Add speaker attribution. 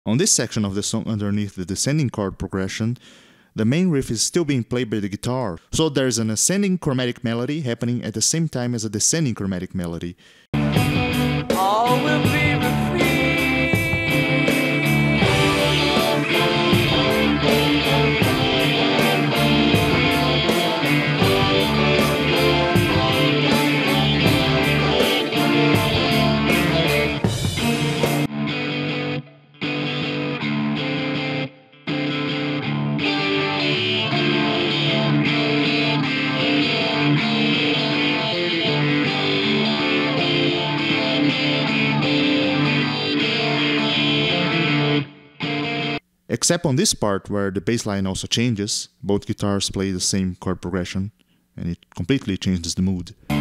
Speaker 1: On this section of the song underneath the descending chord progression, the main riff is still being played by the guitar, so there's an ascending chromatic melody happening at the same time as a descending chromatic melody.
Speaker 2: All will be
Speaker 1: Except on this part where the bass line also changes, both guitars play the same chord progression, and it completely changes the mood.